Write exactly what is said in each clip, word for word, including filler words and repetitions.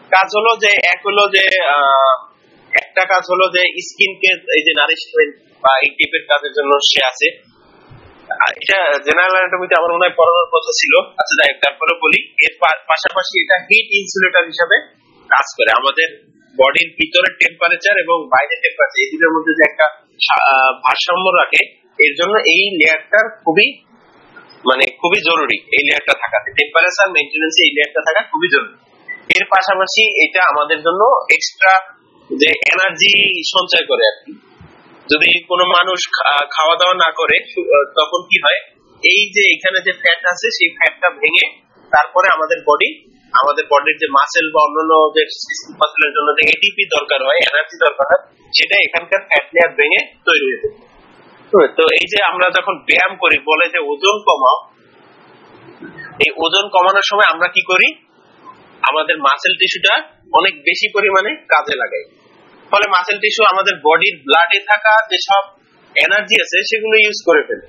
কাজ হলো যে এক হলো যে একটা কাজ হলো যে স্কিনকে এই যে নারিশমেন্ট বা এই টাইপের কাজের জন্য সে আছে। এটা জেনারেল অ্যানাটমিতে আমার মনে হয় পড়ানোর কথা ছিল। আচ্ছা যাই, তারপরে বলি এর পাশাপাশি এটা হিট ইনসুলেটর হিসেবে কাজ করে। আমাদের বডির ভিতরের টেম্পারেচার এবং বাইরের টেম্পারেচার এই দুটোর মধ্যে যে একটা ভারসাম্য রাখে, এর জন্য এই লেয়ারটার খুবই মানে খুবই জরুরি। এই লেয়ারটা থাকা, টেম্পারেচার মেইনটেনেন্স এই লেয়ারটা থাকা খুবই জরুরি। এর পাশাপাশি এটা আমাদের জন্য এক্সট্রা যে এনার্জি সঞ্চয় করে আর কি। যদি কোনো মানুষ খাওয়া দাওয়া না করে তখন কি হয়, এই যে এখানে যে ফ্যাট আছে সেই ফ্যাটটা ভেঙে তারপরে আমাদের বডি আমাদের বডির যে মাসেল বা অন্যান্য যে মাসেলের জন্য যে এটিপি দরকার হয়, এনার্জি দরকার হয়, সেটা এখানকার ফ্যাট লেয়ার ভেঙে তৈরি হয়ে যায়। তো এই যে আমরা যখন ব্যায়াম করি, বলে যে ওজন কমাও, এই ওজন কমানোর সময় আমরা কি করি, আমাদের মাসেল টিস্যুটা অনেক বেশি পরিমাণে কাজে লাগাই। ফলে মাসেল টিস্যু আমাদের বডির ব্লাডে থাকা যে সব এনার্জি আছে সেগুলো ইউজ করে ফেলে।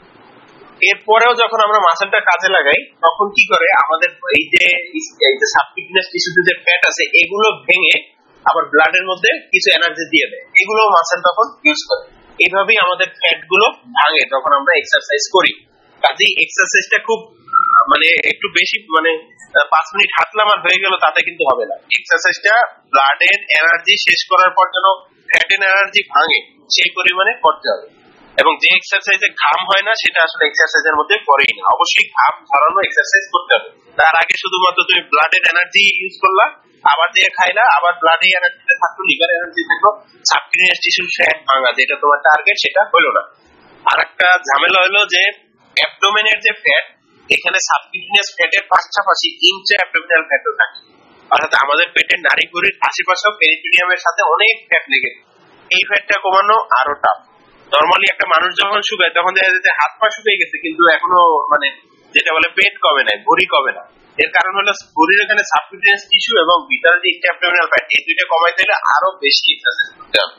এরপরেও যখন আমরা মাসেলটা কাজে লাগাই তখন কি করে, আমাদের এই যে এই যে সাবকিউটেনিয়াস টিস্যুতে যে ফ্যাট আছে এগুলো ভেঙে আবার ব্লাডের মধ্যে কিছু এনার্জি দিয়ে দেয়, এগুলো মাসেল তখন ইউজ করে। এইভাবেই আমাদের ফ্যাট গুলো ভাঙে যখন আমরা এক্সারসাইজ করি। কাজেই এক্সারসাইজটা খুব মানে একটু বেশি মানে পাঁচ মিনিট হাঁটলাম আর হয়ে গেল তাতে কিন্তু হবে না। এক্সারসাইজটা ব্লাডের এনার্জি শেষ করার পর যেন ফ্যাটের এনার্জি ভাঙে সেই পরিমাণে করতে হবে। এবং যে এক্সারসাইজে ঘাম হয় না সেটা আসলে এক্সারসাইজের মধ্যে পড়েই না। অবশ্যই ঘাম ঝরানো এক্সারসাইজ করতে হবে, তার আগে শুধুমাত্র তুমি ব্লাডের এনার্জি ইউজ করলা, আবার দিয়ে খাইলা, আবার ব্লাডে এনার্জিতে থাকলো, লিভার এনার্জি থাকলো, সাবকিউটেনিয়াস টিস্যুর ফ্যাট ভাঙা যেটা তোমার টার্গেট সেটা হলো না। আর একটা ঝামেলা হলো যে অ্যাবডোমেনের যে ফ্যাট, এখানে সাবকিউটেনিয়াস ফ্যাটের পাশাপাশি ইন্ট্রা অ্যাবডোমিনাল ফ্যাটও থাকে। অর্থাৎ আমাদের পেটের নাড়িভুঁড়ির আশেপাশেও পেরিটোনিয়ামের সাথে অনেক ফ্যাট লেগে, এই ফ্যাটটা কমানো আরো টাফ। নরমালি একটা মানুষ যখন শুকায় তখন দেখা যায় যে হাত পা শুকিয়ে গেছে কিন্তু এখনো মানে যেটা বলে পেট কমে নাই, ভুঁড়ি কমে না। এর কারণ হলো ভুঁড়ির এখানে সাবকিউটেনিয়াস টিস্যু এবং ভিতরে যে ইন্ট্রা অ্যাবডোমিনাল ফ্যাট, এই দুইটা কমাইতে হলে আরো বেশি এক্সারসাইজ করতে হবে।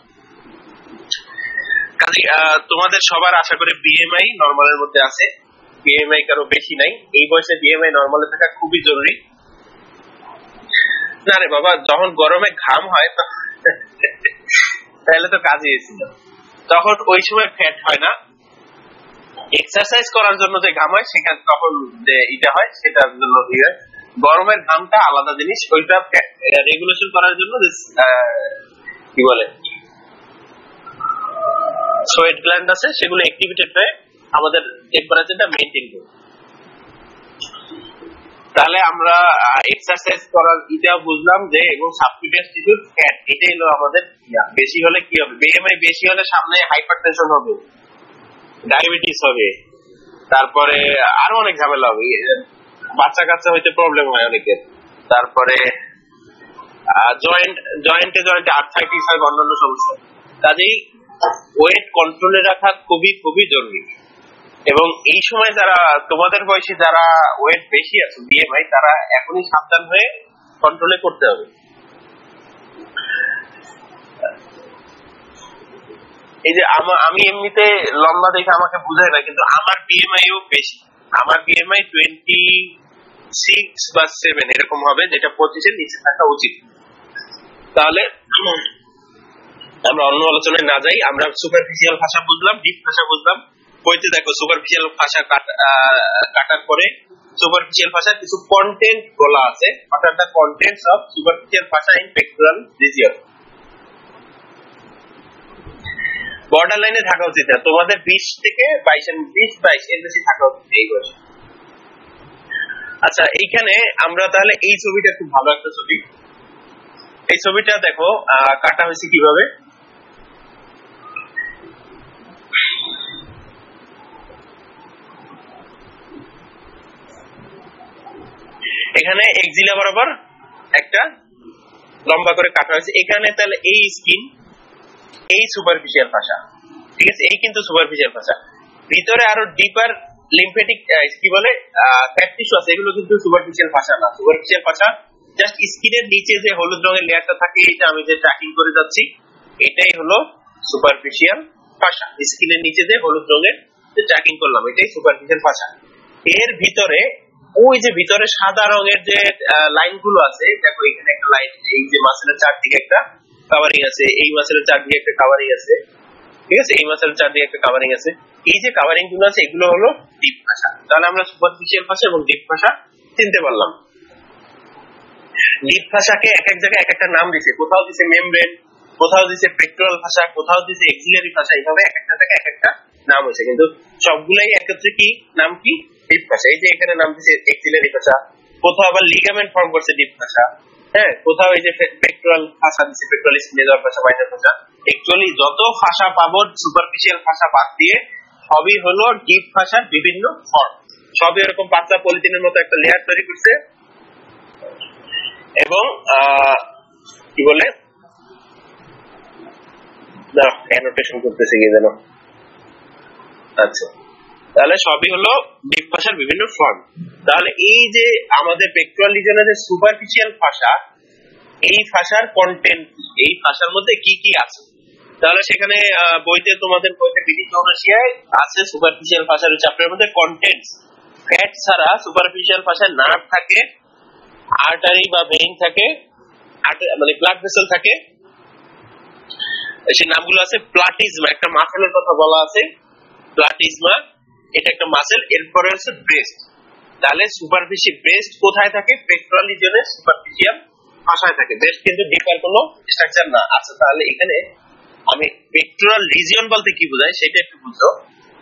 কাজে তোমাদের সবার আশা করে বিএমআই নরমালের মধ্যে আছে, বিএমআই কারো বেশি নাই। এই বয়সে বিএমআই নরমালে থাকা খুবই জরুরি। না রে বাবা, যখন গরমে ঘাম হয় তাহলে তো কাজে এসেছিল, তখন ওই সময় ফ্যাট হয় না। এক্সারসাইজ করার জন্য যে ঘাম হয় সেখানে তখন যে এটা হয় সেটার জন্য গরমের ঘামটা আলাদা জিনিস, ওইটা রেগুলেশন করার জন্য কি বলে সোয়েট গ্ল্যান্ড আছে, সেগুলো অ্যাক্টিভেটেড হয়ে আমাদের টেম্পারেচারটা মেইনটেইন করে। তাহলে আমরা এক্সারসাইজ করার এটা বুঝলাম যে, এবং সাবকিউটেনিয়াস টিস্যুর ফ্যাট এটাই হলো আমাদের বেশি হলে কি হবে, বিএমআই বেশি হলে সামনে হাইপারটেনশন হবে, ডায়াবেটিস হবে, তারপরে আরো অনেক ঝামেলা হবে, বাচ্চা কাচ্চা হইতে প্রবলেম হয় অনেকের, তারপরে জয়েন্ট জয়েন্টে জয়েন্টে আর্থ্রাইটিস হয়, অন্যান্য সমস্যা। কাজেই ওয়েট কন্ট্রোলে রাখা খুবই খুবই জরুরি। এবং এই সময় যারা তোমাদের বয়সে যারা ওয়েট বেশি আছে বিএমআই, তারা এখনই সাবধান হয়ে কন্ট্রোলে করতে হবে। এই যে আমি এমনিতে লম্বা দেখে আমাকে বুঝায় না, কিন্তু আমার বিএমআইও বেশি। আমার বিএমআই টোয়েন্টি সিক্স বা সেভেন এরকম হবে, যেটা পঁচিশের নিচে থাকা উচিত। তাহলে আমরা অন্য আলোচনায় না যাই, আমরা সুপারফিশিয়াল ভাষা বুঝলাম, ডিপ ভাষা বুঝলাম। বইতে দেখো সুপারফিশিয়াল ভাষা কাটার পরে সুপারফিশিয়াল ভাষার কিছু কন্টেন্ট বলা আছে, অর্থাৎ the contents of superficial fascia in pectoral region. Border লাইনে থাকা উচিত না, তোমাদের বিশ থেকে বাইশ বিশ বাইশ এর বেশি থাকা উচিত এই বয়সে। আচ্ছা, এইখানে আমরা তাহলে এই ছবিটা খুব ভালো একটা ছবি। এই ছবিটা দেখো কাটা হয়েছে কিভাবে। এখানে এক্সিলা বরাবর একটা লম্বা করে কাটা হয়েছে। এখানে তাহলে এই স্কিন, এই সুপারফিশিয়াল ভাষা, ঠিক আছে, এই কিন্তু সুপারফিশিয়াল ভাষা। ভিতরে আরো ডিপার লিম্ফেটিক কি বলে ফ্যাট টিস্যু আছে, এগুলো কিন্তু সুপারফিশিয়াল ভাষা না। সুপারফিশিয়াল ভাষা জাস্ট স্কিনের নিচে যে হলুদ রঙের লেয়ারটা থাকে, এটা আমি যে ট্র্যাকিং করে যাচ্ছি, এটাই হলো সুপারফিশিয়াল ভাষা। স্কিনের নিচে যে হলুদ রঙের যে ট্র্যাকিং করলাম, এটাই সুপারফিশিয়াল ভাষা। এর ভিতরে ওই যে ভিতরে সাদা রঙের যে লাইন গুলো আছে, দেখো এখানে একটা লাইন, এই যে মাসেলের চারদিকে একটা কাভারিং আছে, এই মাসেলের চারদিকে একটা কাভারিং আছে, ঠিক আছে, এই মাসেলের চারদিকে একটা কাভারিং আছে। এই যে কাভারিং গুলো আছে এগুলো হলো ডিপ ফাসা। তাহলে আমরা সুপারফিশিয়াল ফাসা এবং ডিপ ফাসা চিনতে পারলাম। ডিপ ফাসাকে এক এক জায়গায় এক একটা নাম দিছে, কোথাও দিছে মেমব্রেন, কোথাও দিছে পেক্টোরাল ফাসা, কোথাও দিছে এক্সিলারি ফাসা, এইভাবে এক একটা জায়গায় এক একটা নাম হয়েছে, কিন্তু সবগুলাই একত্রে কি নাম কি ডিপ ফাসা। এই যে এখানে নাম দিছে এক্সিলারি ফাসা, কোথাও আবার লিগামেন্ট ফর্ম করছে ডিপ ফাসা, হ্যাঁ, কোথাও এই যে পেক্টোরাল ফাসা দিছে, pectoralis major fascia, minor fascia. Actually যত ফাসা পাবো সুপারফিশিয়াল ফাসা বাদ দিয়ে সবই হলো ডিপ ফাসার বিভিন্ন ফর্ম। সবই এরকম পাতলা পলিথিনের মতো একটা লেয়ার তৈরি করছে এবং কি বলে অ্যানোটেশন করতেছে কি যেন, আচ্ছা, তাহলে সবই হলো ডিপ ফাসার বিভিন্ন ফর্ম। তাহলে এই যে আমাদের পেক্টোরাল লিজনের যে সুপারফিশিয়াল ফাসা, এই ফাসার কন্টেন্ট, এই ফাসার মধ্যে কি কি আছে, তাহলে সেখানে বইতে তোমাদের বইতে ব্রিটিশ জৌরসিয়ায় আছে সুপারফিশিয়াল ফাসার চ্যাপ্টারের মধ্যে কন্টেন্টস। ফ্যাট ছাড়া সুপারফিশিয়াল ফাসায় নার্ভ থাকে, আর্টারি বা ভেইন থাকে, মানে ব্লাড ভেসেল থাকে, সেই নামগুলো আছে। প্লাটিজমা, একটা মাসেলের কথা বলা আছে, প্লাটিজমা এটা একটা মাসেল। এরপরে হচ্ছে ব্রেস্ট। তাহলে সুপারফিশিয়াল ব্রেস্ট কোথায় থাকে? পেক্টোরাল রিজিয়নের সুপারফিশিয়াল ফাসায় থাকে। ব্রেস্ট কিন্তু ডিপার কোনো স্ট্রাকচার না। আচ্ছা, তাহলে এখানে আমি পেক্টোরাল রিজিয়ন বলতে কি বোঝায় সেটা একটু বুঝো।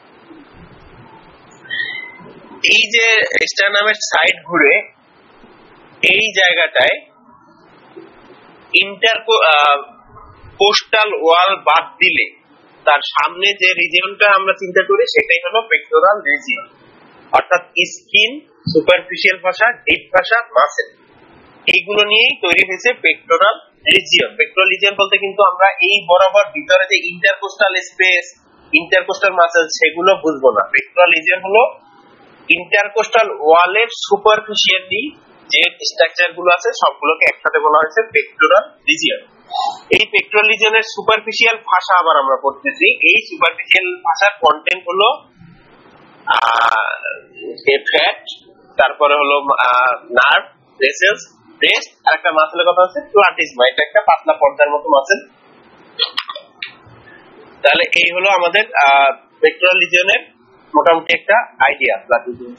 এই যে স্টারনামের সাইড ঘুরে এই জায়গাটায় ইন্টার কোস্টাল ওয়াল বাদ দিলে তার সামনে যে রিজিয়নটা আমরা চিন্তা করি সেটাই হলো পেক্টোরাল রিজিয়ন, অর্থাৎ skin, superficial fascia, deep fascia, muscle, এইগুলো নিয়েই তৈরি হয়েছে পেক্টোরাল রিজিয়ন। পেক্টোরাল রিজিয়ন বলতে কিন্তু আমরা এই বরাবর ভিতরে যে ইন্টারকোস্টাল স্পেস, ইন্টারকোস্টাল মাসেল সেগুলো বুঝবো না। পেক্টোরাল রিজিয়ন হলো ইন্টারকোস্টাল ওয়ালের সুপারফিশিয়ালি যে স্ট্রাকচার গুলো আছে সবগুলোকে একসাথে বলা হয়েছে পেক্টোরাল রিজিয়ন। এই পেক্টোরাল রিজিয়নের সুপারফিশিয়াল ফাসা আবার আমরা পড়তেছি। এই সুপারফিশিয়াল ফাসার কন্টেন্ট হলো ফ্যাট, তারপরে হলো নার্ভ, ভেসেলস, ব্রেস্ট, আর একটা মাসেলের কথা হচ্ছে প্লাটিজমা, এটা একটা পাতলা পর্দার মতো মাসেল। তাহলে এই হলো আমাদের পেক্টোরাল রিজিয়নের মোটামুটি একটা আইডিয়া। প্লাটিজম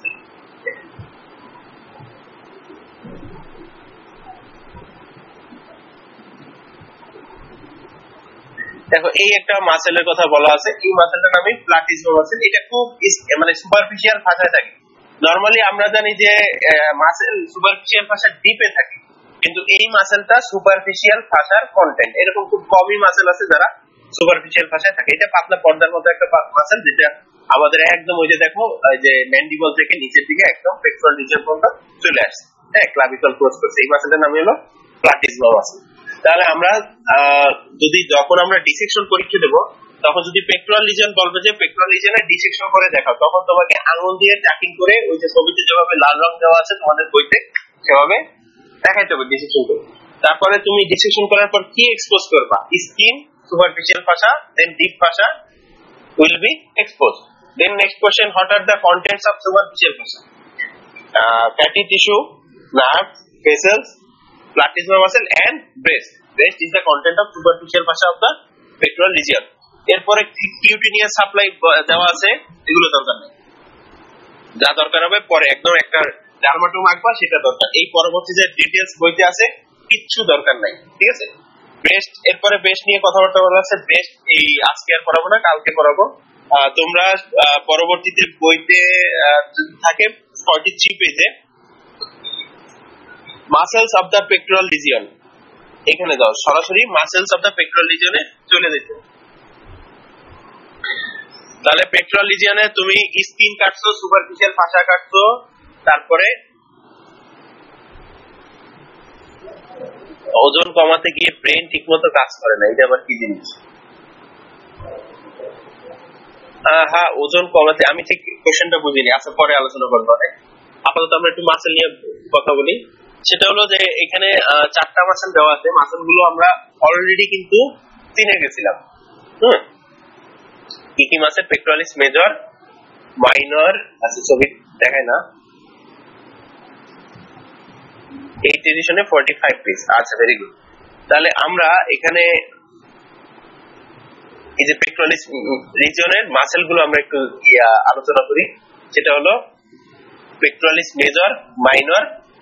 দেখো, এই একটা মাসেলের কথা বলা আছে, এই মাসেলটার নামই প্লাটিজমা মাসেল। এটা খুব মানে সুপারফিশিয়াল ফাসায় থাকে। নরমালি আমরা জানি যে মাসেল সুপারফিশিয়াল ফাসার ডিপে থাকে, কিন্তু এই মাসেলটা সুপারফিশিয়াল ফাসার কন্টেন্ট। এরকম খুব কমই মাসেল আছে যারা সুপারফিশিয়াল ফাসায় থাকে। এটা পাতলা পর্দার মতো একটা মাসেল, যেটা আমাদের একদম ওই যে দেখো যে ম্যান্ডিবল থেকে নিচের দিকে একদম পেক্টোরাল রিজিয়ন পর্যন্ত চলে আসছে, হ্যাঁ, ক্লাভিকল ক্রস করছে। এই মাসেলটার নাম হলো প্লাটিজমা মাসেল। তাহলে আমরা যদি যখন আমরা ডিসেকশন পরীক্ষা দেব তখন যদি পেক্টোরাল রিজিয়ন বলবে যে পেক্টোরাল রিজিয়নে ডিসেকশন করে দেখাও, তখন তোমাকে আঙুল দিয়ে ট্র্যাকিং করে ওই যে ছবিতে যেভাবে লাল রং দেওয়া আছে তোমাদের বইতে সেভাবে দেখাইতে হবে ডিসেকশন করে। তারপরে তুমি ডিসেকশন করার পর কি এক্সপোজ করবা? Skin, superficial fascia, then deep fascia will be exposed. Then next question, what are the contents of superficial fascia? Uh, fatty tissue, nerves, vessels, platysma muscle and breast. Breast is the content of superficial fascia of the pectoral region. এরপরে cutaneous supply দেওয়া আছে, এগুলো দরকার নেই, যা দরকার হবে পরে একদম একটা ডার্মাটোম আঁকবা সেটা দরকার। এই পরবর্তী যে ডিটেইলস বইতে আছে কিচ্ছু দরকার নাই, ঠিক আছে। ব্রেস্ট, এরপরে ব্রেস্ট নিয়ে কথাবার্তা বলা আছে। ব্রেস্ট এই আজকে আর পড়াবো না, কালকে পড়াবো। তোমরা পরবর্তীতে বইতে থাকে ফর্টি থ্রি পেজে muscles of the pectoral region, এখানে দাও সরাসরি মাসেলস অফ দ্য পেক্টোরাল রিজিয়নে চলে যেতে। তাহলে পেক্টোরাল রিজিয়নে তুমি স্কিন কাটছো, সুপারফিশিয়াল ফাসা কাটছো, তারপরে ওজন কমাতে গিয়ে ব্রেন ঠিকমতো কাজ করে না, এটা আবার কি জিনিস? হ্যাঁ, ওজন কমাতে, আমি ঠিক কোশ্চেনটা বুঝিনি, আচ্ছা পরে আলোচনা করবো। আপাতত আমরা একটু মাসেল নিয়ে কথা বলি। সেটা হলো যে এখানে চারটা মাসেল দেওয়া আছে, মাসেল গুলো আমরা অলরেডি কিন্তু চিনে গেছিলাম। হম কি কি মাসেল? পেক্টোরালিস মেজর, মাইনর, আচ্ছা ছবি দেখায় না, এই টেরিশনে ফর্টি ফাইভ পিস। আচ্ছা, ভেরি গুড। তাহলে আমরা এখানে এই যে পেক্টোরালিস রিজিয়নের মাসেল গুলো আমরা একটু আলোচনা করি। সেটা হলো pectoralis major, minor,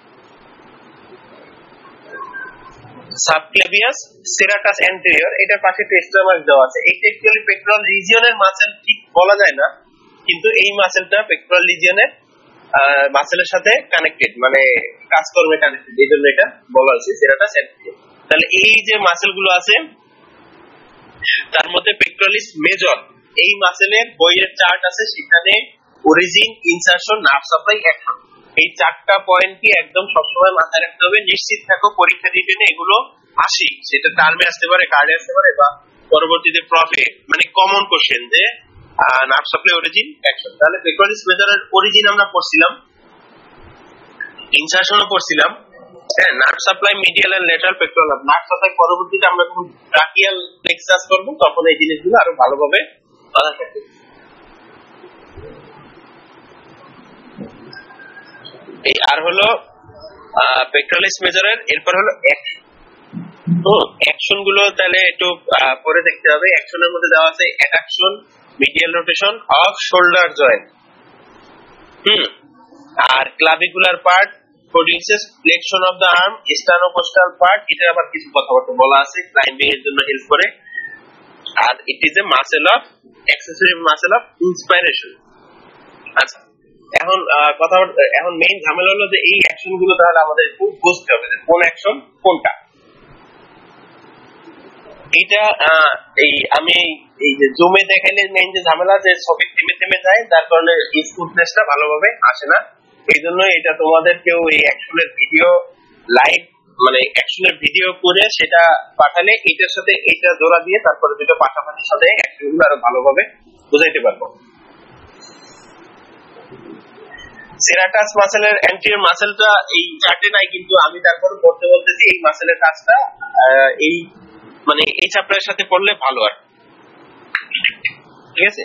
subclavius, serratus anterior. এটার পাশে টেস্টার মার্ক দেওয়া আছে। এই টেকনিক্যালি পেক্টোরাল রিজিয়নের মাসেল ঠিক বলা যায় না, কিন্তু এই মাসেলটা পেক্টোরাল রিজিয়নের মাসেলের সাথে কানেক্টেড, মানে কাজকর্মে কানেক্টেড, এই জন্য এটা বলা হয়েছে সেরাটাস অ্যান্টেরিয়র। তাহলে এই যে মাসেল গুলো আছে তার মধ্যে পেক্টোরালিস মেজর, এই মাসেলের বইয়ের চার্ট আছে, সেখানে origin, insertion, nerve supply, action, এই চারটা পয়েন্ট কি একদম সবসময় মাথায় রাখতে হবে। নিশ্চিত থাকো পরীক্ষা দিতে এগুলো আসি, সেটা টার্মে আসতে পারে, কার্ডে আসতে পারে, বা পরবর্তীতে প্রফে, মানে কমন কোশ্চেন যে নার্ভ সাপ্লাই, অরিজিন, অ্যাকশন। তাহলে পেক্টোরালিস মেজরের অরিজিন আমরা পড়ছিলাম, ইনসারশনও পড়ছিলাম, হ্যাঁ, nerve supply medial and lateral pectoral. Nerve supply পরবর্তীতে আমরা যখন ব্রাকিয়াল প্লেক্সাস করব তখন এই জিনিসগুলো আরো ভালোভাবে মাথায় থাকবে। এই আর হলো পেক্টোরালিস মেজরের, এরপর হলো অ্যাকশন। তো অ্যাকশন গুলো তাহলে একটু পরে দেখতে হবে। অ্যাকশনের মধ্যে দেওয়া আছে adduction, medial rotation of shoulder joint, hmm, আর clavicular part produces flexion of the arm, sternocostal part, এটা আবার কিছু কথাবার্তা বলা আছে, ক্লাইম্বিং এর জন্য হেল্প করে। আর it is a muscle of accessory muscle of inspiration. আচ্ছা, এখন কথা, এখন মেইন ঝামেলা হলো যে এই অ্যাকশন গুলো তাহলে আমাদের খুব বুঝতে হবে যে কোন অ্যাকশন কোনটা। এটা এই আমি এই যে জুমে দেখাইলে মেইন যে ঝামেলা, যে ছবি থেমে থেমে যায়, যার কারণে স্মুথনেসটা ভালোভাবে আসে না। এই জন্য এটা তোমাদের কেউ এই অ্যাকশনের ভিডিও লাইভ, মানে অ্যাকশনের ভিডিও করে সেটা পাঠালে এটার সাথে এটা জোড়া দিয়ে তারপরে দুটো পাশাপাশি সাথে অ্যাকশনগুলো আরো ভালোভাবে বুঝাইতে পারবো। সেরাটাস মাসেলের অ্যান্টেরিয়র মাসেলটা এই চার্টে নাই, কিন্তু আমি তারপর পড়তে বলতেছি এই মাসেলের কাজটা এই মানে এই চ্যাপ্টারের সাথে পড়লে ভালো। আর ঠিক আছে,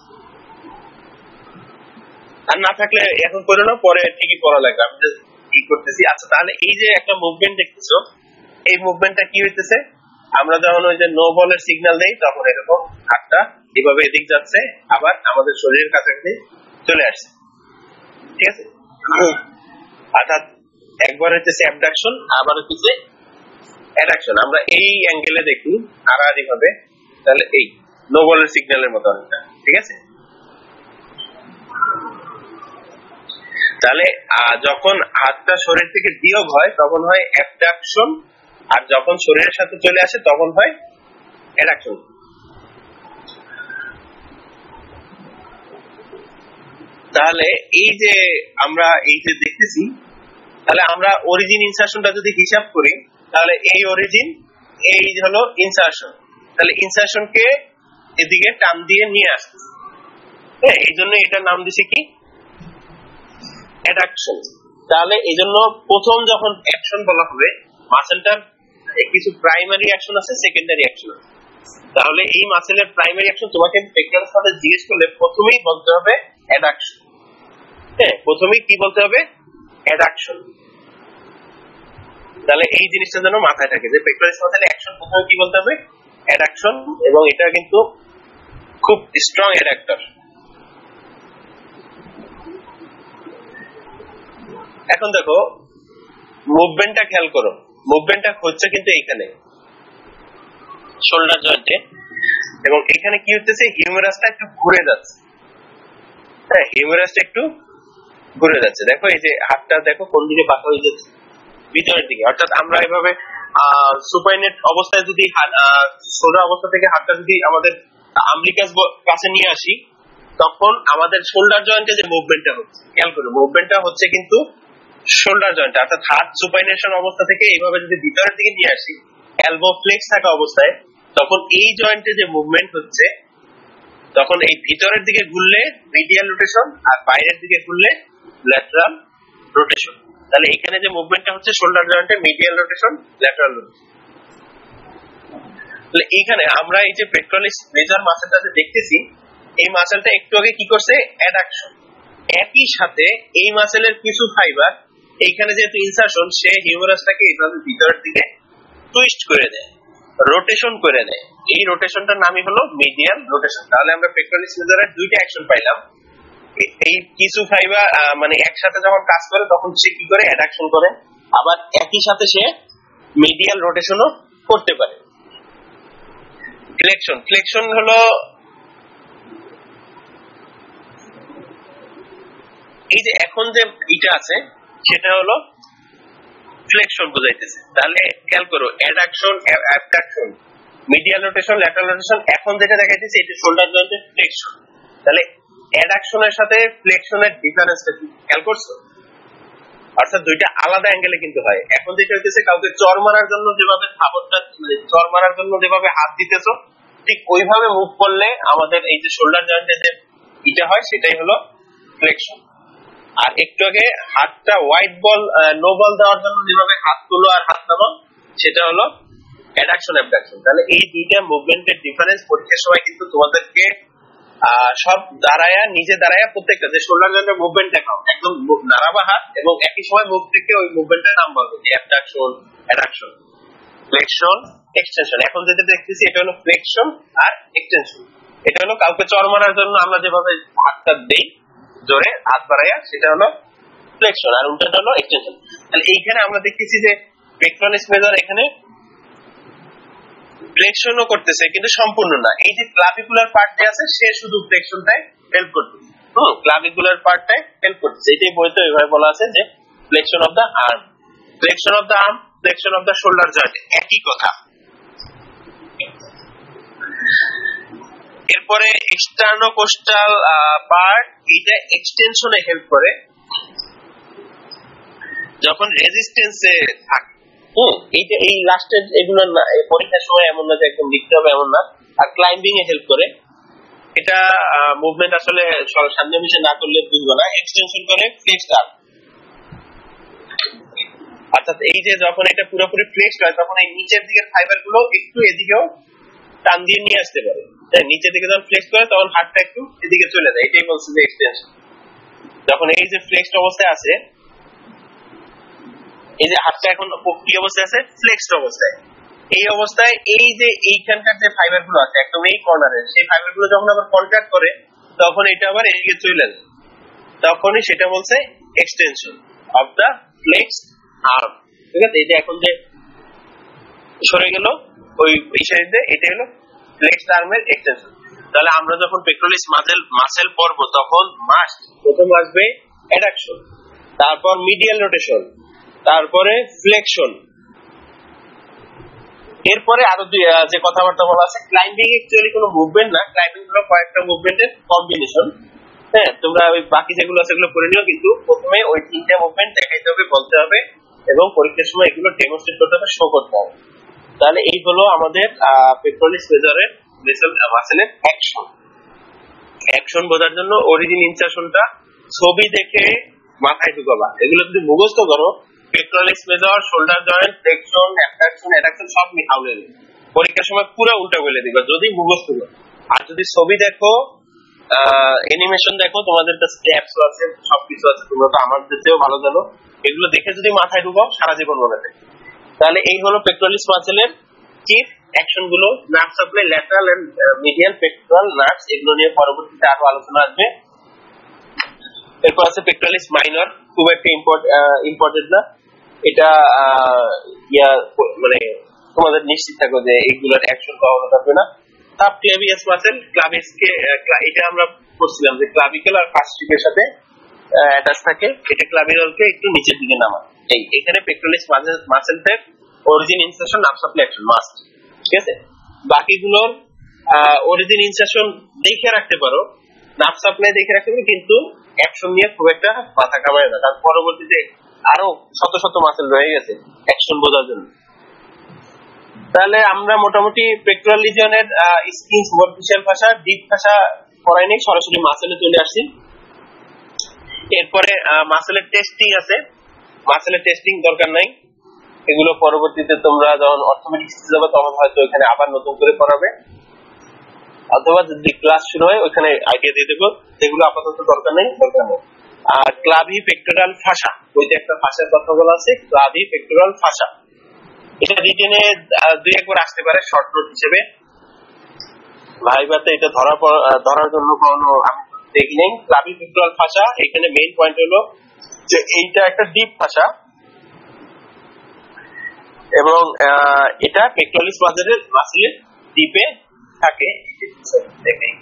আর না থাকলে এখন করে না, পরে ঠিকই পড়া লাগবে, আমি কি করতেছি। আচ্ছা, তাহলে এই যে একটা মুভমেন্ট দেখতেছো, এই মুভমেন্টটা কি হইতেছে, আমরা যখন ওই যে নো বলের সিগন্যাল দেই তখন এরকম হাতটা এভাবে এদিক যাচ্ছে, আবার আমাদের শরীরের কাছাকাছি চলে আসছে, ঠিক আছে। অর্থাৎ একবার হচ্ছে অ্যাবডাকশন, আবার হচ্ছে অ্যাডাকশন। আমরা এই অ্যাঙ্গেলে দেখি আড়াআড়ি ভাবে, তাহলে এই নো বলের সিগন্যালের মতো অনেকটা, ঠিক আছে। তাহলে যখন হাতটা শরীর থেকে বিয়োগ হয় তখন হয় অ্যাবডাকশন, আর যখন শরীরের সাথে চলে আসে তখন হয় অ্যাডাকশন। তাহলে এই যে আমরা এই যে দেখতেছি, তাহলে আমরা অরিজিন ইনসারশনটা যদি হিসাব করি, তাহলে এই অরিজিন, এই হলো ইনসারশন, তাহলে ইনসারশনকে এদিকে টান দিয়ে নিয়ে আসছে, হ্যাঁ, এই জন্য এটার নাম দিছে কি অ্যাডাকশন। তাহলে এই জন্য প্রথম যখন অ্যাকশন বলা হবে, মাসেলটার কিছু প্রাইমারি অ্যাকশন আছে, সেকেন্ডারি অ্যাকশন আছে। তাহলে এই মাসেলের প্রাইমারি অ্যাকশন তোমাকে পেক্টোরাল সাথে জিজ্ঞেস করলে প্রথমেই বলতে হবে অ্যাডাকশন, হ্যাঁ, প্রথমেই কি বলতে হবে অ্যাডাকশন। তাহলে এই জিনিসটা যেন মাথায় থাকে যে পেক্টোরাল মাসেলের অ্যাকশন প্রথমে কি বলতে হবে অ্যাডাকশন, এবং এটা কিন্তু খুব স্ট্রং অ্যাডাক্টর। এখন দেখো মুভমেন্টটা খেয়াল করো, মুভমেন্টটা হচ্ছে কিন্তু এইখানে শোল্ডার জয়েন্টে, এবং এখানে কি হচ্ছে হিউমেরাসটা একটু ঘুরে যাচ্ছে, হ্যাঁ, হিউমেরাসটা একটু ঘুরে যাচ্ছে। দেখো এই যে হাতটা দেখো কোন দিকে বাঁকা হয়ে যাচ্ছে, ভিতরের দিকে। অর্থাৎ আমরা এভাবে সুপাইনেট অবস্থায় যদি সোজা অবস্থা থেকে হাতটা যদি আমাদের আম্বলিকাস কাছে নিয়ে আসি, তখন আমাদের শোল্ডার জয়েন্টে যে মুভমেন্টটা হচ্ছে, খেয়াল করো মুভমেন্টটা হচ্ছে কিন্তু শোল্ডার জয়েন্ট, অর্থাৎ হাত সুপাইনেশন অবস্থা থেকে এইভাবে যদি ভিতরের দিকে নিয়ে আসি, এলবো ফ্লেক্স থাকা অবস্থায়, তখন এই জয়েন্টে যে মুভমেন্ট হচ্ছে, তখন এই ভিতরের দিকে ঘুরলে মিডিয়াল রোটেশন, আর বাইরের দিকে ঘুরলে ল্যাটারাল রোটেশন। তাহলে এখানে যে মুভমেন্টটা হচ্ছে শোল্ডার জয়েন্টে মিডিয়াল রোটেশন, ল্যাটারাল রোটেশন। তাহলে এখানে আমরা এই যে পেক্টোরালিস মেজর মাসেলটা যে দেখতেছি, এই মাসেলটা একটু আগে কি করছে অ্যাডাকশন, একই সাথে এই মাসেলের কিছু ফাইবার এইখানে যেহেতু ইনসারশন, সে হিউমেরাসটাকে এইভাবে ভিতরের দিকে টুইস্ট করে দেয়, রোটেশন করে দেয়। এই রোটেশনটার নামই হলো মিডিয়াল রোটেশন। তাহলে আমরা পেক্টোরালিস মেজরের দুইটা অ্যাকশন পাইলাম। এই কিছু ফাইবার মানে একসাথে যখন কাজ করে তখন সে কি করে, অ্যাডাকশন করে, আবার একই সাথে সে মিডিয়াল রোটেশনও করতে পারে। ফ্লেকশন, ফ্লেকশন হলো এই যে এখন যে এটা আছে সেটা হলো ফ্লেকশন বোঝাইতেছে। তাহলে খেয়াল করো, adduction, abduction, medial rotation, lateral rotation, এখন যেটা দেখাইতেছে এটা শোল্ডার জয়েন্টের ফ্লেকশন। তাহলে অ্যাডাকশনের সাথে ফ্লেকশনের ডিফারেন্সটা কি খেয়াল করছো? অর্থাৎ দুইটা আলাদা অ্যাঙ্গেলে কিন্তু হয়। এখন যেটা হইতেছে, কাউকে চর মারার জন্য যেভাবে থাবরটা, চর মারার জন্য যেভাবে হাত দিতেছো, ঠিক ওইভাবে মুভ করলে আমাদের এই যে শোল্ডার জয়েন্টে যে এটা হয় সেটাই হলো ফ্লেকশন। আর একটু আগে হাতটা হোয়াইট বল, নো বল দেওয়ার জন্য যেভাবে হাত তুলো আর হাত নামো, সেটা হলো অ্যাডাকশন, অ্যাবডাকশন। তাহলে এই দুইটা মুভমেন্টের ডিফারেন্স পরীক্ষার সময় কিন্তু তোমাদেরকে সব দাঁড়ায়া, নিজে দাঁড়ায়া প্রত্যেকটা যে শোল্ডার জয়েন্টের মুভমেন্ট দেখাও, একদম দাঁড়াবা হাত এবং একই সময় মুভ থেকে ওই মুভমেন্টের নাম বলবে, যে অ্যাবডাকশন, অ্যাডাকশন, ফ্লেকশন, এক্সটেনশন। এখন যেটা দেখতেছি এটা হলো ফ্লেকশন আর এক্সটেনশন। এটা হলো কাউকে চর মারার জন্য আমরা যেভাবে হাতটা দেই জোরে হাত বাড়াইয়া, সেটা হলো ফ্লেকশন, আর উল্টাটা হলো এক্সটেনশন। তাহলে এইখানে আমরা দেখতেছি যে পেক্টোরালিস মেজর এখানে ফ্লেকশনও করতেছে কিন্তু সম্পূর্ণ না। এই যে ক্লাভিকুলার পার্টটা আছে সে শুধু ফ্লেকশনটাই হেল্প করতেছে, হুম ক্লাভিকুলার পার্টটাই হেল্প করতেছে। এটাই বইতে এইভাবে বলা আছে যে flexion of the arm, flexion of the arm, flexion of the shoulder joint, একই কথা। এরপরে এক্সটার্নোকোস্টাল পার্ট, এটা এক্সটেনশনে হেল্প করে যখন রেজিস্ট্যান্সে থাকে। হুম এইটা এই লাস্টের এগুলো না, পরীক্ষার সময় এমন না যে একদম লিখতে হবে এমন না। আর ক্লাইম্বিং এ হেল্প করে, এটা মুভমেন্ট আসলে সামনে পিছে না করলে বুঝবো না। এক্সটেনশন করে ফ্লেক্সড আর্ম, অর্থাৎ এই যে যখন এটা পুরোপুরি ফ্লেক্সড হয় তখন এই নিচের দিকের ফাইবার গুলো একটু এদিকেও টান দিয়ে নিয়ে আসতে পারে। নিচের দিকে যখন ফ্লেক্স করে তখন হাতটা একটু এদিকে চলে যায়, এটাই বলছে যে এক্সটেনশন। যখন এই যে ফ্লেক্সড অবস্থায় আছে, এই যে হাতটা এখন কি অবস্থায় আছে, ফ্লেক্সড অবস্থায়, এই অবস্থায় এই যে এইখানকার যে ফাইবার গুলো আছে একদম এই কর্নারে, সেই ফাইবার গুলো যখন আবার কন্ট্রাক্ট করে তখন এটা আবার এদিকে চলে যায়, তখনই সেটা বলছে extension of the flexed arm. ঠিক আছে, এই যে এখন যে সরে গেল ওই এই সাইডে, এটা হলো ফ্লেক্সড আর্মের এক্সটেনশন। তাহলে আমরা যখন পেক্টোরালিস মাসেল মাসেল পড়ব তখন মাস্ট প্রথম আসবে অ্যাডাকশন, তারপর মিডিয়াল রোটেশন, তারপরে ফ্লেকশন, এরপরে আরো যে কথাবার্তা বলা আছে। ক্লাইম্বিং অ্যাকচুয়ালি কোনো মুভমেন্ট না, ক্লাইম্বিং হলো কয়েকটা মুভমেন্টের কম্বিনেশন। হ্যাঁ, তোমরা ওই বাকি যেগুলো আছে সেগুলো করে নিও, কিন্তু প্রথমে ওই তিনটা মুভমেন্ট দেখাইতে হবে, বলতে হবে এবং পরীক্ষার সময় এগুলো ডেমনস্ট্রেট করতে হবে, শো করতে হবে। তাহলে এই হলো আমাদের পেক্টোরালিস মেজরের মাসেলের অ্যাকশন। অ্যাকশন বোঝার জন্য অরিজিন ইনসারশনটা ছবি দেখে মাথায় ঢুকাবা, এগুলো যদি মুখস্থ করো pectoralis major, shoulder joint, flexion, abduction, adduction সব মিলাউলে পরীক্ষার সময় পুরো উল্টা বলে দিবা যদি মুখস্থ করো। আর যদি ছবি দেখো, অ্যানিমেশন দেখো, তোমাদের কাছে অ্যাপস আছে, সবকিছু আছে, তোমরা তো আমাদের চেয়েও ভালো জানো, এগুলো দেখে যদি মাথায় ঢুকাও সারা জীবন মনে থাকে। তাহলে এই হলো পেক্টোরালিস মাসেলের চিফ অ্যাকশন গুলো। Nerve supply, lateral and medial pectoral nerves, এগুলো নিয়ে পরবর্তীতে আরো আলোচনা আসবে। এরপর আছে পেক্টোরালিস মাইনর, খুব একটা ইম্পর্টেন্ট না, এটা ইয়া মানে তোমাদের নিশ্চিত থাকো যে এইগুলোর অ্যাকশন কখনো থাকবে না। সাবক্লাভিয়াস মাসেল, ক্লাভিসকে এটা আমরা বলছিলাম যে ক্লাভিকল আর ফাস্টিকের সাথে অ্যাটাচ থাকে, এটা ক্লাভিকলকে একটু নিচের দিকে নামায়। এই এখানে পেক্টোরালিস মাসেলটার origin insertion, nerve supply action must. ঠিক আছে, বাকিগুলোর অরিজিন ইনসারশন দেখে রাখতে পারো, নার্ভ সাপ্লাই দেখে রাখতে পারো, কিন্তু অ্যাকশন নিয়ে খুব একটা মাথা কামায় না, কারণ পরবর্তীতে আরো শত শত মাসেল রয়ে গেছে অ্যাকশন বোঝার জন্য। তাহলে আমরা মোটামুটি পেক্টোরাল লিজিয়নের skin, superficial fascia, deep fascia পড়াই নেই, সরাসরি মাসেলে চলে আসছি। এরপরে মাসেলের টেস্টিং আছে, মাসেলের টেস্টিং দরকার নাই, এগুলো পরবর্তীতে তোমরা যখন অর্থোপেডিক্স যাবে তখন হয়তো এখানে আবার নতুন করে পড়াবে, অথবা যদি ক্লাস শুরু হয় ওইখানে আইডিয়া দিয়ে দেবো, সেগুলো আপাতত দরকার নেই দরকার নেই আর ক্লাভি পেক্টোরাল ফাসা, ওইটা একটা ফাসার কথা বলা আছে, ক্লাভি পেক্টোরাল ফাসা। এটা রিটেনে দুই একবার আসতে পারে শর্ট নোট হিসেবে, ভাইভাতে এটা ধরা ধরার জন্য কোনো আমি দেখি নেই। ক্লাভি পেক্টোরাল ফাসা, এখানে মেইন পয়েন্ট হলো যে এইটা একটা ডিপ ফাসা এবং এটা পেক্টোরালিস মাসেলের মাসেলের ডিপে থাকে। দেখেন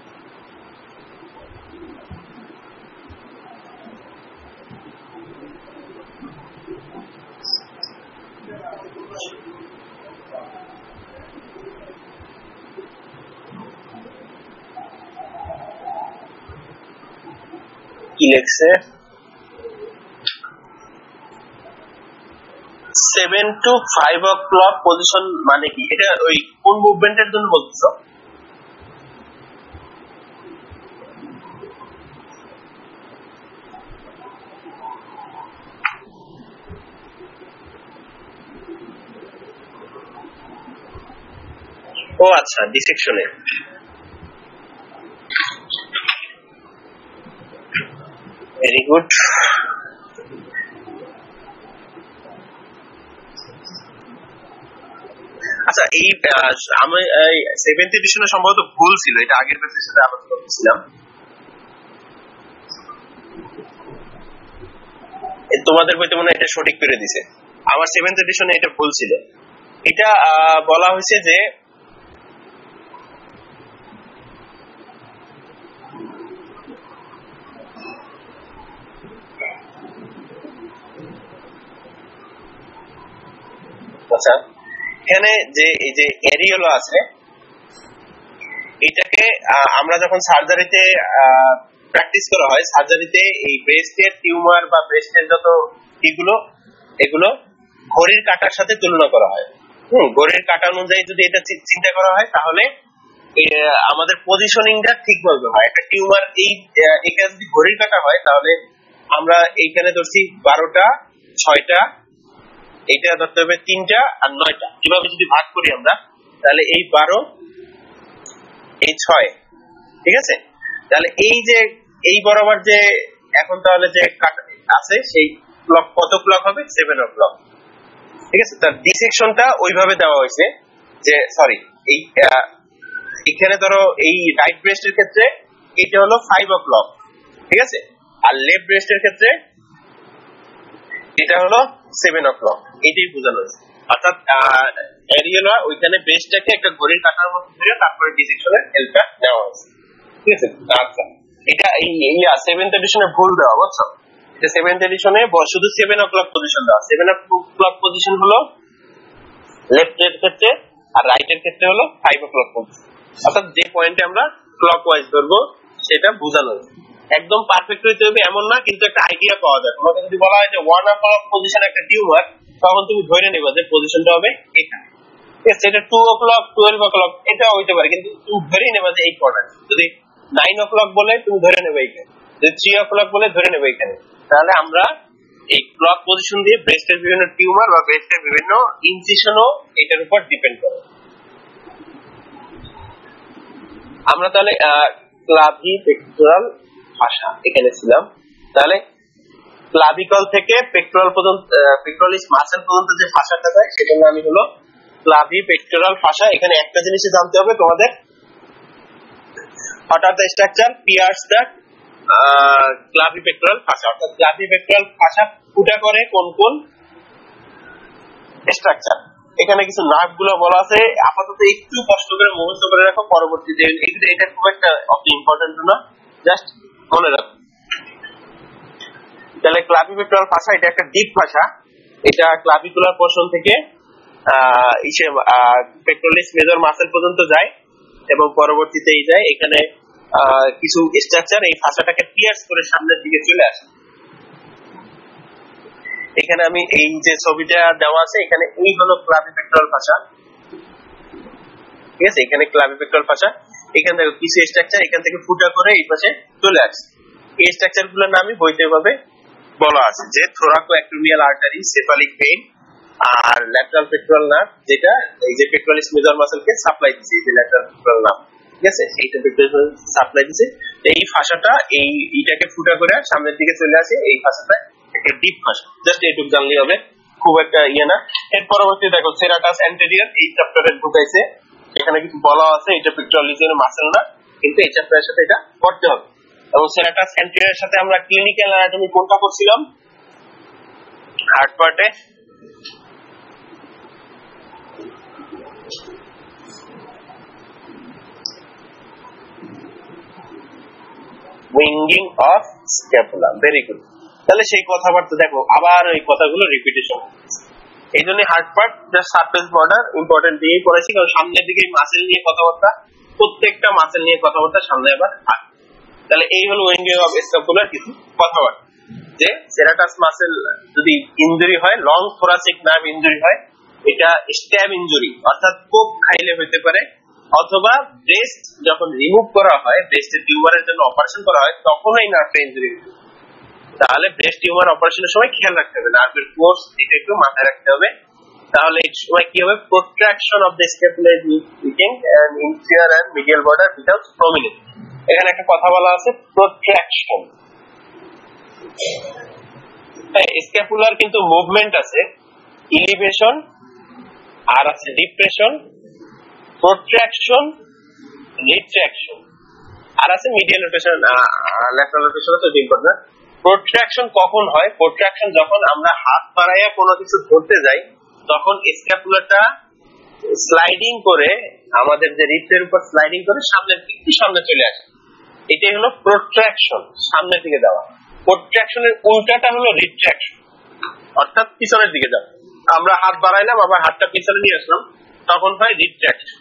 কি লেখছে, seven two five o'clock position মানে কি? এটা ওই কোন মুভমেন্টের জন্য বলছো? ও আচ্ছা, ডিসেকশনে। Very good. আচ্ছা, এই আমি সেভেন্থ এডিশনে সম্ভবত ভুল ছিল, এটা আগের ব্যাচের সাথে আলোচনা করছিলাম। তোমাদের বইতে মনে হয় এটা সঠিক করে দিছে, আমার সেভেন্থ এডিশনে এটা ভুল ছিল। এটা বলা হয়েছে যে আচ্ছা, এখানে যে এই যে এরিওলা আছে, এটাকে আমরা যখন সার্জারিতে প্র্যাকটিস করা হয়, সার্জারিতে এই ব্রেস্টের টিউমার বা ব্রেস্টের যত এগুলো এগুলো ঘড়ির কাঁটার সাথে তুলনা করা হয়। হুম, ঘড়ির কাঁটা অনুযায়ী যদি এটা চিন্তা করা হয় তাহলে আমাদের পজিশনিংটা ঠিকভাবে হয়। একটা টিউমার এই এটা যদি ঘড়ির কাঁটা হয় তাহলে আমরা এইখানে ধরছি বারোটা, ছয়টা, এটা ধরতে হবে তিনটা আর নয়টা, এভাবে যদি ভাগ করি আমরা তাহলে এই বারো, এই ছয়, ঠিক আছে। তাহলে এই যে এই বরাবর যে এখন তাহলে যে আছে সেই ক্লক কত ক্লক হবে? সেভেন ও ক্লক, ঠিক আছে। তার ডিসেকশনটা ওইভাবে দেওয়া হয়েছে যে সরি এই এখানে ধরো এই রাইট ব্রেস্টের ক্ষেত্রে এটা হলো ফাইভ ও ক্লক, ঠিক আছে, আর লেফট ব্রেস্টের ক্ষেত্রে এটা হলো সেভেন ও ক্লক, এটাই বোঝানো হয়েছে। অর্থাৎ এরিওলা ওইখানে ব্রেস্টটাকে একটা ঘড়ির কাঁটার মধ্যে ধরে তারপরে ডিসেকশনের হেল্পটা নেওয়া হয়েছে, ঠিক আছে। আচ্ছা, এটা এই সেভেন্থ এডিশনে ভুল দেওয়া, বুঝছো? এটা সেভেন্থ এডিশনে শুধু সেভেন ও ক্লক পজিশন দেওয়া। সেভেন ও ক্লক পজিশন হলো লেফট এর ক্ষেত্রে আর রাইট এর ক্ষেত্রে হলো ফাইভ ও ক্লক পজিশন। অর্থাৎ যে পয়েন্টে আমরা ক্লক ওয়াইজ ধরবো সেটা বোঝানো হয়েছে। একদম পারফেক্ট হইতে হবে এমন না, কিন্তু একটা আইডিয়া পাওয়া যায়। তোমাকে যদি বলা হয় যে ওয়ান ও ক্লক পজিশন একটা টিউমার, তখন তুমি ধরে নেবে যে পজিশনটা হবে এখানে, ঠিক আছে। এটা two o'clock, twelve o'clock এটা হইতে পারে, কিন্তু তুমি ধরেই নেবে যে এই কর্নার। যদি নাইন ও ক্লক বলে তুমি ধরে নেবে এখানে, যদি থ্রি ও ক্লক বলে ধরে নেবে এখানে। তাহলে আমরা এই ক্লক পজিশন দিয়ে ব্রেস্টের বিভিন্ন টিউমার বা ব্রেস্টের বিভিন্ন ইনসিশনও এটার উপর ডিপেন্ড করে। আমরা তাহলে ক্লাভি পেক্টোরাল ফাসা এখানে ছিলাম। তাহলে ক্লাভিকল থেকে পেক্টোরাল পর্যন্ত, পেক্টোরালিস মাসেল পর্যন্ত যে ফাসাটা যায় সেটার নামই হলো ক্লাভি পেক্টোরাল ফাসা। এখানে একটা জিনিস জানতে হবে তোমাদের, হঠাৎ structure pierce the clavipectoral fascia, অর্থাৎ ক্লাভি পেক্টোরাল ফাসা ফুটা করে কোন কোন স্ট্রাকচার। এখানে কিছু নার্ভ গুলো বলা আছে, আপাতত একটু কষ্ট করে মুখস্থ করে রাখো, পরবর্তীতে এটা খুব একটা অত ইম্পর্টেন্ট না, জাস্ট মনে রাখো। তাহলে ক্লাভি পেক্টোরাল ফাসা এটা একটা ডিপ ফাসা, এটা ক্লাভিকুলার পোরশন থেকে আহ ইসে পেক্টোরালিস মেজর মাসেল পর্যন্ত যায় এবং পরবর্তীতে এই যায় এখানে কিছু স্ট্রাকচার এই ফাসাটাকে পিয়ার্স করে সামনের দিকে চলে আসে। এখানে আমি এই যে ছবিটা দেওয়া আছে এখানে এই হলো ক্লাভি পেক্টোরাল ফাসা, ঠিক আছে। এখানে ক্লাভি পেক্টোরাল ফাসা, এখান থেকে কিছু স্ট্রাকচার এখান থেকে ফুটা করে এই পাশে চলে আসে। এই স্ট্রাকচার গুলোর নামই বইতে ভাবে বলা আছে যে থোরাকোঅ্যাক্টিনিয়াল আর্টারি, সেফালিক ভেইন আর ল্যাটারাল পেক্টোরাল নার্ভ, যেটা এই যে পেক্টোরালিস মেজর মাসেলকে সাপ্লাই দিচ্ছে, এই যে ল্যাটারাল পেক্টোরাল নার্ভ, ঠিক আছে, এইটা সাপ্লাই দিছে। এই ফাঁসাটা এই ইটাকে ফুটা করে সামনের দিকে চলে আসে, এই ফাঁসাটা একটা ডিপ ফাঁসা, জাস্ট এইটুকু জানলেই হবে, খুব একটা ইয়ে না। এর পরবর্তী দেখো সেরাটাস অ্যান্টেরিয়র, এই চ্যাপ্টারে ঢুকাইছে, এখানে কিছু বলা আছে, এটা পেক্টোরাল রিজিয়নের মাসেল না, কিন্তু এই চ্যাপ্টারের সাথে এটা পড়তে হবে। এবং সেরাটাস অ্যান্টেরিয়রের সাথে আমরা ক্লিনিক্যাল অ্যানাটমি কোনটা করছিলাম, হার্ট পার্টে winging of scapula, very good. তাহলে সেই কথাবার্তা দেখো আবার ওই কথাগুলো রিপিটেশন, এই জন্য heart part just surface border important দিয়েই পড়েছি, কারণ সামনের দিকে মাসেল নিয়ে কথাবার্তা, প্রত্যেকটা মাসেল নিয়ে কথাবার্তা সামনে আবার থাকে। তাহলে এই হলো উইঙ্গিং অফ স্ক্যাপুলার কিছু কথাবার্তা, যে সেরাটাস মাসেল যদি ইনজুরি হয়, লং থোরাসিক নার্ভ ইনজুরি হয়, এটা স্ট্যাব ইনজুরি অর্থাৎ কোপ খাইলে হতে পারে, অথবা ব্রেস্ট যখন রিমুভ করা হয়, ব্রেস্টের টিউমারের জন্য অপারেশন করা হয়, তখন এই নার্ভটা ইনজুরি হয়। তাহলে ব্রেস্ট টিউমার অপারেশনের সময় খেয়াল রাখতে হবে, নার্ভের ফোর্স এটা একটু মাথায় রাখতে হবে। তাহলে এই সময় কি হবে, protraction of the scapula is weaken and inferior and medial border becomes prominent. এখানে একটা কথা বলা আছে, প্রোট্রাকশন। স্ক্যাপুলার কিন্তু মুভমেন্ট আছে, ইলিভেশন আর আছে ডিপ্রেশন, প্রোট্রাকশন, রিট্রাকশন, আর আছে মিডিয়াল রোটেশন, ল্যাটারাল রোটেশন তো ইম্পর্টেন্ট। প্রোট্রাকশন কখন হয়, প্রোট্রাকশন যখন আমরা হাত বাড়াইয়া কোনো কিছু ধরতে যাই, তখন স্ক্যাপুলাটা স্লাইডিং করে আমাদের যে রিপসের উপর স্লাইডিং করে সামনের দিকে সামনে চলে আসে, এটাই হলো প্রোট্রাকশন, সামনের দিকে যাওয়া। প্রোট্রাকশনের উল্টাটা হলো রিট্রাকশন, অর্থাৎ পিছনের দিকে যাওয়া। আমরা হাত বাড়াইলাম আবার হাতটা পিছনে নিয়ে আসলাম, তখন হয় রিট্রাকশন।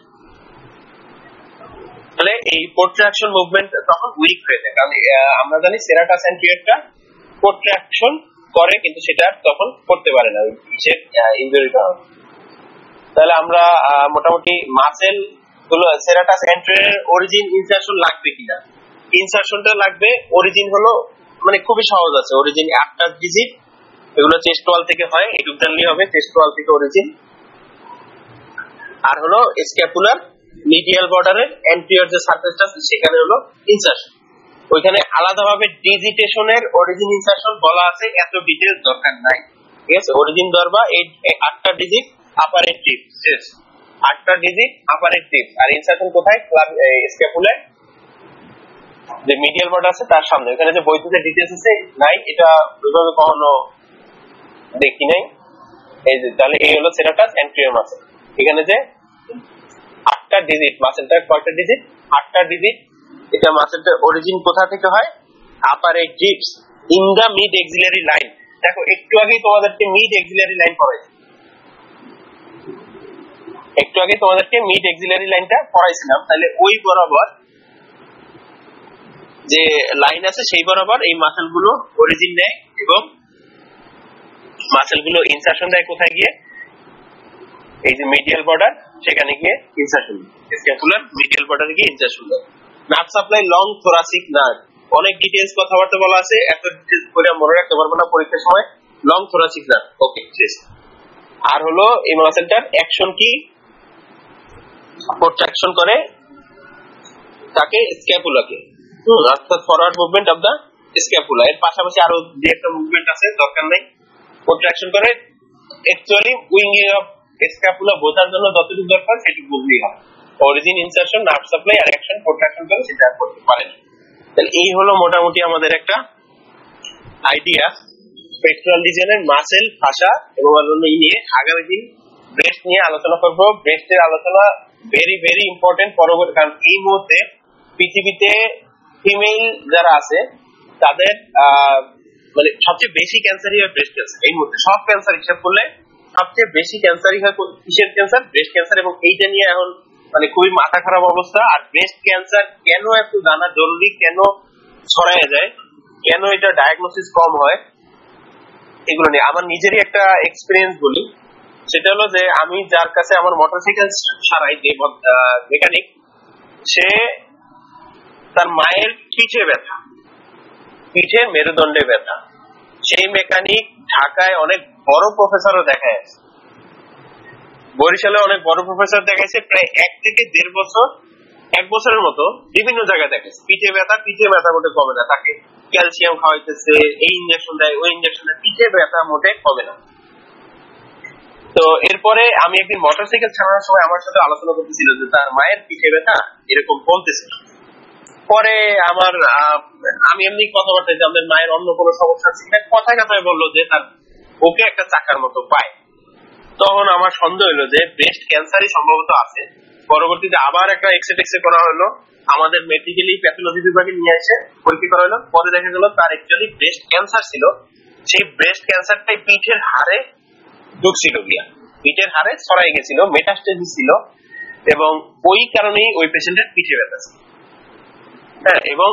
তাহলে এই প্রোট্রাকশন মুভমেন্ট তখন উইক হয়ে যায়, কারণ আমরা জানি সেরাটাস অ্যান্টেরিয়রটা প্রোট্রাকশন করে, কিন্তু সেটা তখন করতে পারে না কিসের ইনজুরিটা। তাহলে আমরা মোটামুটি মাসেল গুলো সেরাটাস অ্যান্টেরিয়র অরিজিন ইনসারশন লাগবে কিনা, ইনসারশনটা লাগবে। অরিজিন হলো মানে খুবই সহজ আছে, অরিজিন আটটা ডিজিট, এগুলো চেস্ট ওয়াল থেকে হয়, এটুকু জানলেই হবে, চেস্ট ওয়াল থেকে অরিজিন। আর হলো স্ক্যাপুলার মিডিয়াল বর্ডারের অ্যান্টেরিয়র যে সারফেসটা আছে সেখানে হলো ইনসারশন। ওইখানে আলাদাভাবে ডিজিটেশনের অরিজিন ইনসারশন বলা আছে, এত ডিটেইলস দরকার নাই, ঠিক আছে। অরিজিন ধরবা এই আটটা ডিজিট আপার এর টিপ, শেষ, আটটা ডিজিট আপার এর টিপ। আর ইনসারশন কোথায়, স্ক্যাপুলার যে মিডিয়াল বর্ডার আছে তার সামনে। এখানে যে বইতে ডিটেইলস আছে নাই, এটা ওইভাবে কখনো দেখি নাই। এই যে তাহলে এই হলো সেরাটাস অ্যান্টেরিয়র মাসেল, এখানে যে আটটা ডিজিট, মাসেলটা কয়টা ডিজিট, আটটা ডিজিট। এটা মাসেলটার অরিজিন কোথা থেকে হয়, আপার এর tips in the mid axillary line. দেখো একটু আগে তোমাদেরকে মিড এক্সিলারি লাইন পড়াইছি, একটু আগে তোমাদেরকে মিড এক্সিলারি লাইনটা পড়াইছিলাম, তাহলে ওই বরাবর যে লাইন আছে সেই বরাবর এই মাসেল গুলো অরিজিন নেয় এবং মাসেল গুলো ইনসারশন দেয় কোথায় গিয়ে, এই যে মিডিয়াল বর্ডার, সেখানে গিয়ে ইনসারশন, স্ক্যাপুলার মিডিয়াল বর্ডারে গিয়ে ইনসারশন দেয়। Nerve supply long thoracic nerve, অনেক ডিটেইলস কথাবার্তা বলা আছে, এত ডিটেইলস করে মনে রাখতে পারবো না পরীক্ষার সময়। লং থোরাসিক নার্ভ, ওকে শেষ। আর হলো এই মাসেলটার অ্যাকশন কি, প্রোট্রাকশন করে তাকে স্ক্যাপুলাকে, অর্থাৎ forward movement of the scapula. এর পাশাপাশি আরো যে একটা মুভমেন্ট আছে দরকার নাই, প্রোট্রাকশন করে। অ্যাকচুয়ালি উইঙ্গিং অফ স্ক্যাপুলা বোঝার জন্য যতটুকু দরকার সেটুকু বুঝলেই হবে। অরিজিন, ইনসারশন, নার্ভ সাপ্লাই আর অ্যাকশন, প্রোট্রাকশন করে সেটা করতে পারেন। তাহলে এই হলো মোটামুটি আমাদের একটা আইডিয়া পেক্টোরাল রিজিয়নের মাসেল, ফাসা এবং অন্যান্য নিয়ে। আগামী দিন ব্রেস্ট নিয়ে আলোচনা করব। ব্রেস্টের আলোচনা ভেরি ভেরি ইম্পর্টেন্ট পরবর্তী, কারণ এই মুহূর্তে পৃথিবীতে ফিমেল যারা আছে তাদের মানে সবচেয়ে বেশি ক্যান্সারই হয় ব্রেস্ট ক্যান্সার। এই মুহূর্তে সব ক্যান্সার হিসাব করলে সবচেয়ে বেশি ক্যান্সারই হয় কিসের ক্যান্সার, ব্রেস্ট ক্যান্সার। এবং এইটা নিয়ে এখন মানে খুবই মাথা খারাপ অবস্থা। আর ব্রেস্ট ক্যান্সার কেন এত জানা জরুরি, কেন ছড়ায় যায়, কেন এটা ডায়াগনোসিস কম হয়, এগুলো নিয়ে আমার নিজেরই একটা এক্সপিরিয়েন্স বলি। সেটা হলো যে আমি যার কাছে আমার মোটরসাইকেল সারাই, যে মেকানিক, সে তার মায়ের পিঠে ব্যথা, পিঠে মেরুদণ্ডে ব্যথা, সেই মেকানিক ঢাকায় অনেক বড় প্রফেসরও দেখায়, বরিশালে অনেক বড় প্রফেসর দেখাইছে, প্রায় এক থেকে দেড় বছর এক বছরের মতো বিভিন্ন জায়গায় দেখে পিঠে ব্যথা পিঠে ব্যথা মোটে কমে না, তাকে ক্যালসিয়াম খাওয়াইতেছে, এই ইঞ্জেকশন দেয় ওই ইঞ্জেকশন দেয়, পিঠে ব্যথা মোটে কমে না। তো এরপরে আমি একদিন মোটরসাইকেল চালানোর সময় আমার সাথে আলোচনা করতেছিল যে তার মায়ের পিঠে ব্যথা এরকম বলতেছে। পরে আমার আমি এমনি কথাবার্তা যে আমাদের মায়ের অন্য কোনো সমস্যা আছে কিনা, কথায় কথায় বললো যে তার ওকে একটা চাকার মতো পায়। তখন আমার সন্দেহ হলো যে ব্রেস্ট ক্যান্সারই সম্ভবত আছে। পরবর্তীতে আবার একটা এক্সরে টেক্সরে করা হলো, আমাদের মেডিকেলি প্যাথোলজি বিভাগে নিয়ে এসে পরীক্ষা করা হলো। পরে দেখা গেল তার অ্যাকচুয়ালি ব্রেস্ট ক্যান্সার ছিল। সেই ব্রেস্ট ক্যান্সারটাই পিঠের হাড়ে ঢুকছিল গিয়া, পিঠের হাড়ে ছড়াই গেছিল, মেটাস্টেসিস ছিল, এবং ওই কারণেই ওই পেশেন্টের পিঠে ব্যথা ছিল। হ্যাঁ, এবং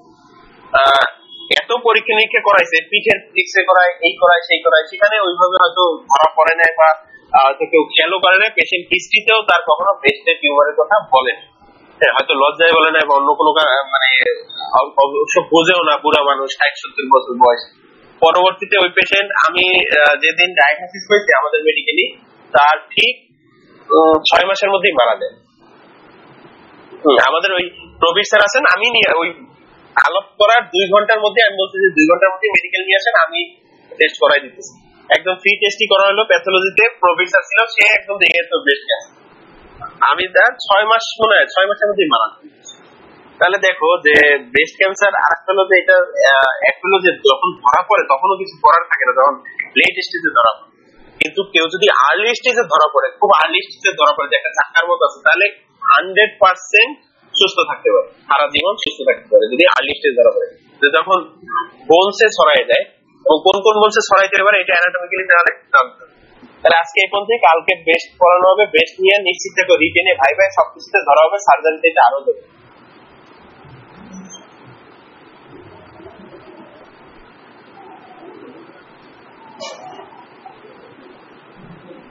এত পরীক্ষা নিরীক্ষা করাইছে, পিঠের এক্সরে করায়, এই করায় সেই করায়, সেখানে ওইভাবে হয়তো ধরা পড়ে নাই বা হয়তো কেউ খেয়ালও করে নাই। পেশেন্ট হিস্ট্রিতেও তার কখনো ব্রেস্টের টিউমারের কথা বলেন, হয়তো লজ্জায় বলে নাই বা অন্য কোনো মানে অবশ্য বোঝেও না, বুড়া মানুষ, ষাট সত্তর বছর বয়স। পরবর্তীতে ওই পেশেন্ট আমি যেদিন ডায়াগনোসিস হয়েছে আমাদের মেডিকেলি, তার ঠিক ছয় মাসের মধ্যেই মারা যায়। আমাদের ওই প্রবীর স্যার আছেন, আমি ওই আলাপ করার দুই ঘন্টার মধ্যে আমি বলছি যে দুই ঘন্টার মধ্যে মেডিকেল নিয়ে আসেন, আমি টেস্ট করাই দিতেছি। একদম ফ্রি টেস্টই করা হলো প্যাথোলজিতে, প্রবীর স্যার ছিল, সে একদম দেখে তো ব্রেস্ট ক্যান্সার। আমি তার ছয় মাস মনে হয় ছয় মাসের মধ্যেই মারা যায়। তাহলে দেখো যে ব্রেস্ট ক্যান্সার আর একটা হলো যে এটা এক হলো যে যখন ধরা পড়ে তখনও কিছু করার থাকে না, যখন লেট স্টেজে ধরা পড়ে। কিন্তু কেউ যদি আর্লি স্টেজে ধরা পড়ে, খুব আর্লি স্টেজে ধরা পড়ে, যে একটা চাকার মতো আছে, তাহলে হান্ড্রেড পার্সেন্ট সুস্থ থাকতে পারে, সারা জীবন সুস্থ থাকতে পারে যদি আর্লি স্টেজ ধরা পড়ে। যখন বোনসে ছড়ায় যায়, এবং কোন কোন বোনসে ছড়াইতে পারে এটা অ্যানাটমিক্যালি জানতে হবে। তাহলে আজকে এই পর্যন্ত কালকে বেস্ট পড়ানো হবে, বেস্ট নিয়ে নিশ্চিত থেকে রিটেনে ভাই ভাই সবকিছুতে ধরা হবে, সার্জারিতে এটা আরো দেবে।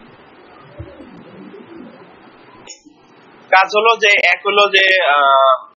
কাজ হলো যে এক হলো যে আহ